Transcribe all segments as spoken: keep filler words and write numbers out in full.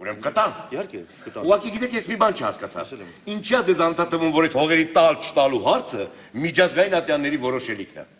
Ուրեմն կտան։ Իհարկե, կտան։ Ուղղակի գիտեք, ես մի բան չհասկացա։ Ինչի՞ է ձեզ անդադարում, որ այդ հողերի տալ չտալու հարցը միջազգային ատյանների որոշելիքն է։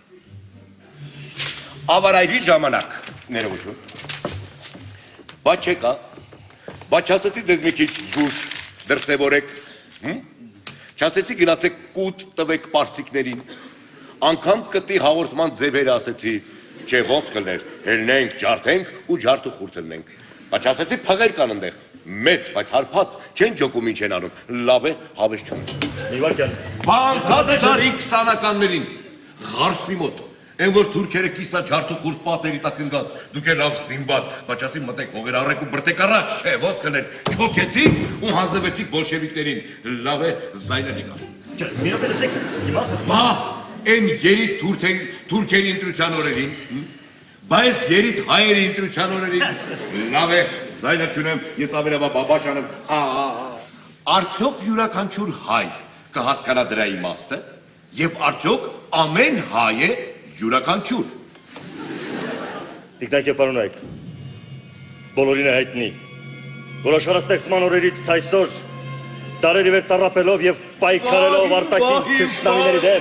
Ավարայրի ժամանակ, ներողություն։ Բայց չեկա, բայց չասեցի ձեզ մի քիչ զգուշ դրսևորեք, չասեցի գնացեք կուտ տվեք պարսիկներին, անգամ կտի հաղորդման ձևերը ասեցի, չէ ոնց կլներ, հելնենք, ջարդենք ու ջարդու խուրդ ելնենք, բայց ասեցի փղեր կան ընդեղ, մեծ, բայց հարբած չեն ջոկում ինչ են անում, լավ է, հավես չունի։ Մի վարքյան։ Բանցած դարի քսանականներին, Ղարսի մոտ, են որ թուրքերը կիսա ջարդու խուրդ պատերի տակ ընկած, դուք էլ լավ զինված, բայց ասի մտեք հողեր առեք ու բրտեք առաջ, չէ, ոնց կներ, չոքեցիք ու հանձնվեցիք բոլշևիկներին, լավ է, զայնը չկա։ Չէ, մի րոպե լսեք, հիմա։ Բա, են երիտ թուրքերի ընտրության օրերին, բայց երիտ հայերի ընտրության օրերին, լավ է, զայնը չունեմ, ես ավելավա բաբաշան եմ, արդյոք յուրաքանչյուր հայ կհասկանա դրա իմաստը, եւ արդյոք ամեն հայ է յուրաքանչյուր։ Տիկնայք եւ պարոնայք, բոլորին է հայտնի, որ աշխարհաստեղծման օրերից այսօր դարերի վեր տառապելով եւ պայքարելով արտաքին թշնամիների դեմ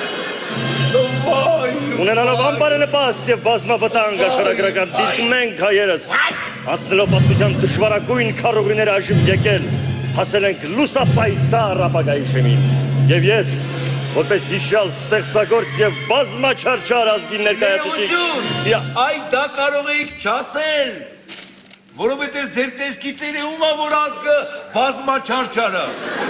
ունենալով անբարենպաստ եւ բազմավտանգ աշխարհագրական դիրք մենք հայերս անցնելով պատմության դժվարագույն քարոզիները այժմ եկել հասել ենք լուսապայծառ ապագայի շեմին եւ ես որպես հիշյալ ստեղծագործ եւ բազմաչարչար ազգին ներկայացուցիչ այ դա կարող էիք չասել որովհետեւ ձեր տեսքից էր ումա որ ազգը բազմաչարչարը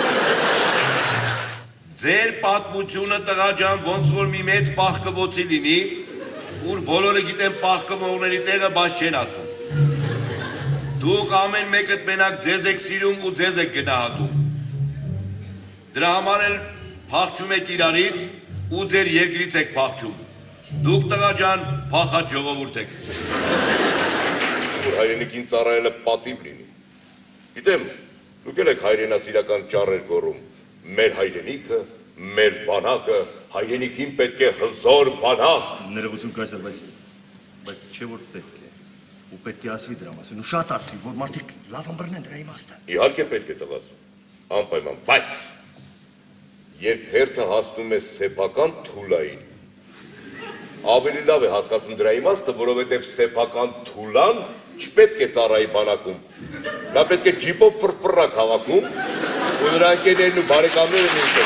ձեր պատմությունը տղաջան ոնց որ մի մեծ պահկվոցի լինի ուր բոլորը գիտեն պահկվողների տեղը բաց չեն ասում դուք ամեն մեկդ մենակ ձեզ եք սիրում ու ձեզ եք գնահատում դրա համար էլ փախչում եք իրարից ու ձեր երկրից եք փախչում դուք տղաջան փախած ժողովուրդ եք որ հայրենիքին ծառայելը պատիվ լինի գիտեմ դուք եք հայրենասիրական ճառեր գոռում մեր հայրենիքը մեր բանակը հայրենիքին պետք է հզոր բանակ ներողություն կայսեր բայց բայց չէ որ պետք է ու պետք է ասվի դրա մասին ու շատ ասվի որ մարդիկ լավ ըմբռնեն դրա իմաստը իհարկե պետք է տղաս անպայման բայց երբ հերթը հասնում է սեփական թուլային ավելի լավ է հասկացում դրա իմաստը որովհետև սեփական թուլան չպետք է ծառայի բանակում դա պետք է ջիպով ֆրֆռա քաղաքում ու նրա ընկերներն ու բարեկամները նույնպես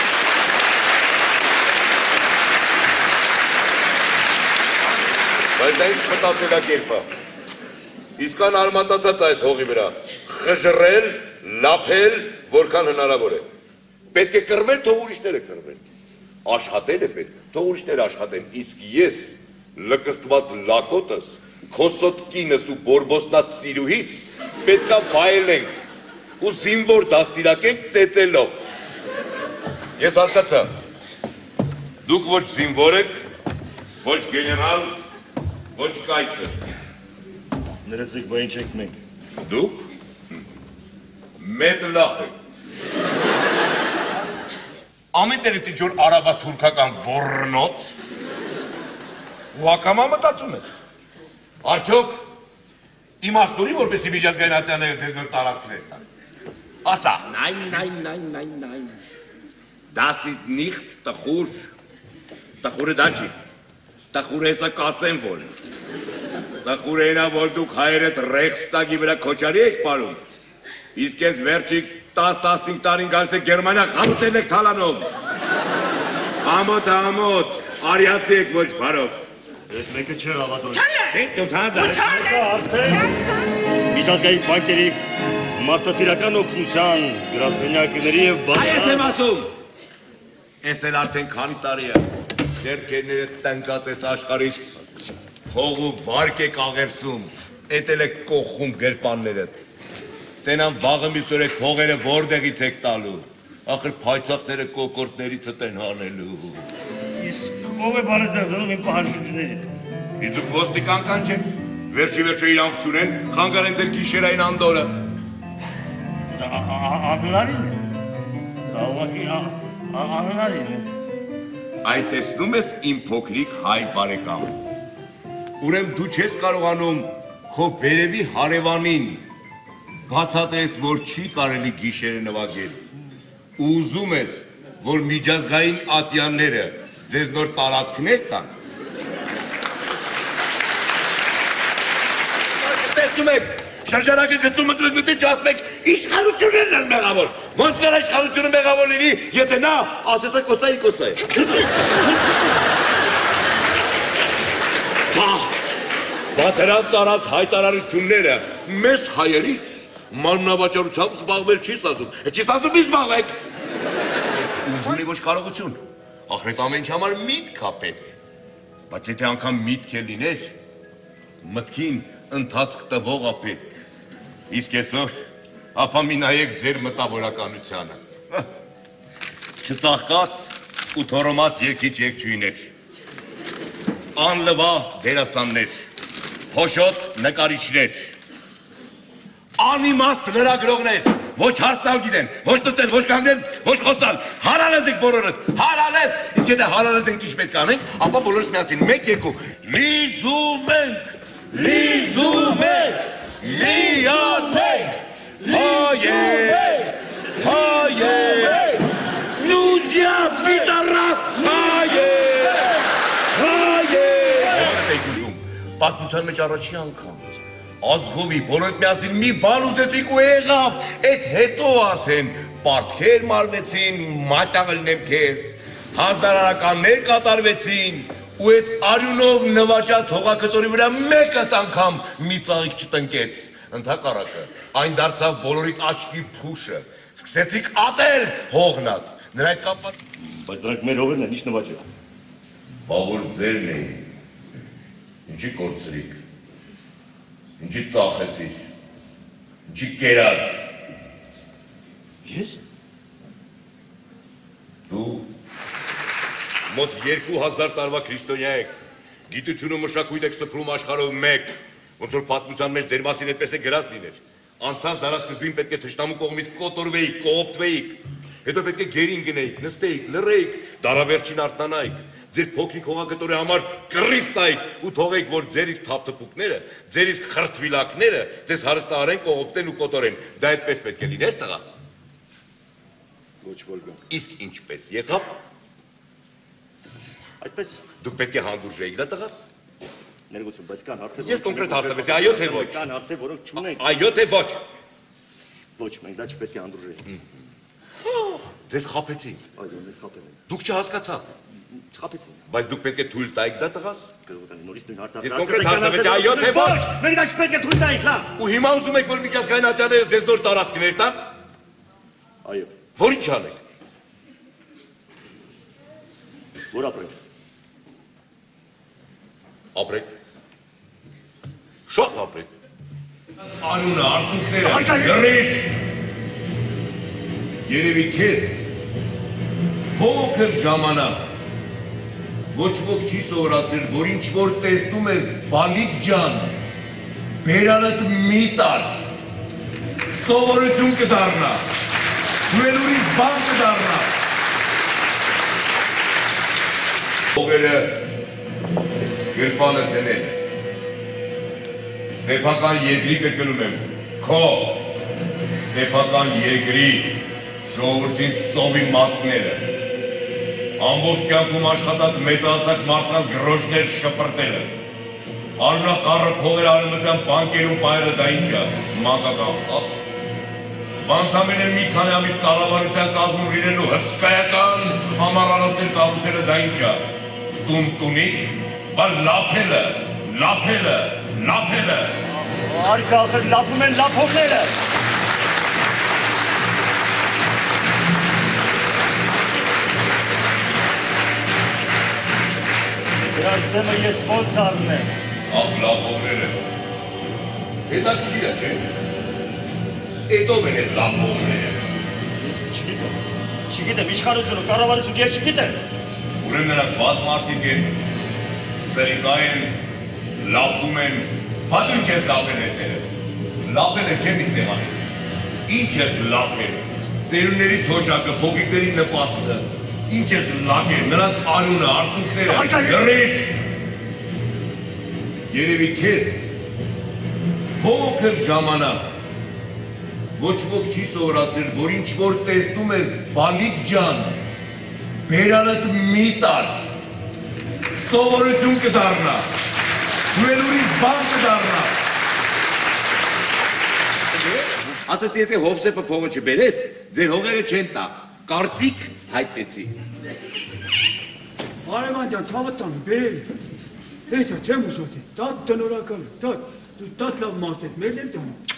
բայց դա ինչ մտածելակերպ է իսկան արմատացած այս հողի վրա խժռել լափել որքան հնարավոր է պետք է կռվել, թող ուրիշները կռվեն։ Աշխատել է պետք, թող ուրիշները աշխատեն, իսկ ես լկստված լակոտս, քոսոտ կինս ու բորբոսնած սիրուհիս պետքա վայելենք ու զինվոր դաստիարակենք ծեծելով։ Ես հասկացա, դուք ոչ զինվոր եք, ոչ գեներալ, ոչ կայսր։ Ներեցեք, բա ինչ եք մենք։ Դուք մեծ լախ եք։ Ամեն տեղի տիջոր արաբա-թուրքական ոռնոց ու ակամա մտածում ես արդյոք իմաստորի որպեսի միջազգային ատյանները ձեզ նոր տարածքներ տան ասա Nein, nein, nein, nein, nein Das ist nicht տխուր տխուրը դա չի տխուրը հեսա կասեն որ տխուրը ենա որ դուք հայերդ Ռեխստագի վրա քոչարի եք պարում իսկ ես վերջիկ տաս-տասնինք տարին գալիս է Գերմանիա խանութել եք թալանով ամոտ ամոտ արիացի եք ոչ բարով Այդ մեկը չէր ավադոր Միջազգային բանկերի մարդասիրական օգնության գրասենյակների և Այդ եմ ասում Ես էլ արդեն քանի տարի է ձեռքերները տնկած ես աշխարհից փող ու վարկ եք աղերսում էդ էլ եք կողում գրպաններդ Տենան վաղը միսոր եք փողերը որտեղից եք տալու ախր փայծաղները կոկորտներից են հանելու Իսկ ով է բանետեղ դնում իմ պահանջներին Իսկ դուք ոստիկան կանչեք վերջի վերջը իրանք չունեն խանգարեն ձեր գիշերային անդորը Անհնարին է Դա ուղղակի անհնարին է Այդ տեսնում ես իմ փոքրիկ հայ բարեկամ Ուրեմն դու չես կարողանում քո վերևի հարևանին բացատրեց, որ չի կարելի գիշերը նվագել, ու ուզում էր, որ միջազգային ատյանները ձեզ նոր տարածքներ տան։ Տեսնում եք, շրջանակը գծում մտվեք մտի չասում եք, իշխանություններն են մեղավոր, ոնց կար իշխանությունը մեղավոր լինի, եթե նա ասեսա կոսայի կոսայի։ Բա դրանց տարած հայտարարությունները մեզ հայերիս մանրավաճառությամբ զբաղվել չի ասում, չի ասում մի զբաղվեք։ Ուժ ունի ոչ կարողություն, ախրետ ամեն ինչ համար միտք ա պետք, բայց եթե անգամ միտք է լիներ, մտքին ընթացք տվող ա պետք, իսկ այսօր ապա մի նայեք ձեր մտավորականությանը, չծաղկած ու թորոմած երկիչ երկչույներ, անլվա դերասաններ, հոշոտ նկարիչներ, անիմաստ լրագրողներ, ոչ հարցնալ գիտեն, ոչ նստել, ոչ կանգնել, ոչ խոսալ, հարալեզ եք բոլորդ, հարալեզ, իսկ եթե հարալեզ ենք ինչ պետք անենք, ապա բոլորս միասին մեկ երկու, լիզում ենք, լիզում ենք, լիացենք, հայեր, հայեր, սուդյա պիտարաս, հայեր, հայեր, պատմության մեջ առաջի անգամ, ազգովի, բոլորդ միասին մի բան ուզեցիք ու եղավ, էդ հետո արդեն պարտքեր մարվեցին, մատաղլնեմ քեզ, հազդարարականներ կատարվեցին, ու էդ արյունով նվաճած հողակտորի վրա մեկըտ անգամ մի ծաղիկ չտնկեց, ընդհակառակը, այն դարձավ բոլորիդ աչքի փուշը, սկսեցիք ատել հողնատ, նրա այդ կապատ… Բայց դրանք մեր հողերն են, ինչ նվաճը։ Բա որ ձերն էին, ինչի կործրիք, ինչի ծախեցիր, ինչի կերար։ Ես։ Դու մոտ երկու հազար տարվա քրիստոնյա եք, գիտություն ու մշակույթ եք սփռում աշխարհով մեկ, ոնց որ պատմության մեջ ձեր մասին այդպես է գրած լիներ։ Անցած դարասկզբին պետք է թշնամու կողմից կոտորվեիք, կոոպտվեիք, հետո պետք է գերին գնեիք, նստեիք, լռեիք, դարավերջին արթնանայիք, ձեր փոքրիկ հողագտորի համար կռիվ տայիք ու թողեիք, որ ձեր իսկ թափթփուկները, ձեր իսկ խրթվիլակները ձեզ հարստահարեն, կողոպտեն ու կոտորեն։ Դա այդպես պետք է լիներ, տղաս։ Ոչ որ գա։ Իսկ ինչպես եղավ։ Այդպես։ Դուք պետք է հանդուրժեիք, դա տղաս։ Ներողություն, բայց կան հարցեր։ Ես կոնկրետ հարց տվեցի, այո թե ոչ։ Կան հարցեր, որոնք չունենք։ Այո թե ոչ։ Ոչ, մենք դա չպետք է հանդուրժեինք։ Ձեզ խաբեցին։ Այո, մեզ խաբել են։ Դուք չհասկացաք։ Չխաբեցին։ Բայց դուք պետք է թույլ տայիք դա տղաս։ Կրողտանի նորից նույն հարցը։ Ես կոնկրետ հարց տվեցի, այո թե ոչ։ Մենք դա չպետք է թույլ տայինք, լավ։ Ու հիմա ուզում եք, որ միջազգային ատյանները ձեզ նոր տարածքներ տան։ Այո։ Որ ինչ անեք։ Որ ապրենք։ Ապրեք։ Շատ ապրեք։ Արունը, արցունքները, գրիչ։ Երևի քեզ փոքր ժամանակ ոչ ոք չի սովորացրել, որ ինչ որ տեսնում ես բալիկ ջան, բերանդ մի տար, սովորություն կդառնա, դու էլ ուրիշ բան կդառնա։ Հողերը գրպանը դնել, սեփական երկրի կրկնում եմ, քո սեփական երկրի ժողովրդին սովի մատները, ամբողջ կյանքում աշխատած մեծահասակ մարդկանց գրոշներ շպրտելը, արունախառը փողեր արևմտյան բանկերում պայելը դա ինչ է, մանկական խաղ, բանթամենը մի քանի ամիս կառավարության կազմում լինելու հսկայական համառանոցներ կառուցելը դա ինչ է, տուն-տունիկ, բա լափելը, լափելը, լափելը։ Արքա ախր լափում են լափողները։ Դրանց դեմը ես ոնց առնեմ։ Աղ լափողները։ Հետաքրքիր է, չէ՞։ Էդով են այդ լափողները։ Ես չգիտեմ, չգիտեմ, իշխանությունը, կառավարությունը, ես չգիտեմ։ Ուրեմն նրանք վատ մարդիկ են, սրիկա են, լափում են, բա դու ինչ ես լափել հետները։ Լափել է չէ մի սեղանից։ Ինչ ես լափել։ Ծերունների թոշակը, փոքրիկների նպաստը։ Ինչ ես լակել, նրանց արյունը, արցունքները, գրիչ։ Երևի քեզ փոքր ժամանակ Ոչ ոք չի սովորացրել, որ ինչ որ տեսնում ես, բալիկ ջան, բերանդ մի տար, սովորություն կդառնա, դու էլ ուրիշ բան կդառնա։ Ասացի, եթե Հովսեփը փողը չբերեց, ձեր հողերը չեն տա, կարծիք հայտնեցի։ Արևան ջան, թավը տանը, բերել։ Հետա, չեմ ուշացի, տատ տնորակալ, տատ, դու տատ լավ մարդ ես, մեր էլ տանը։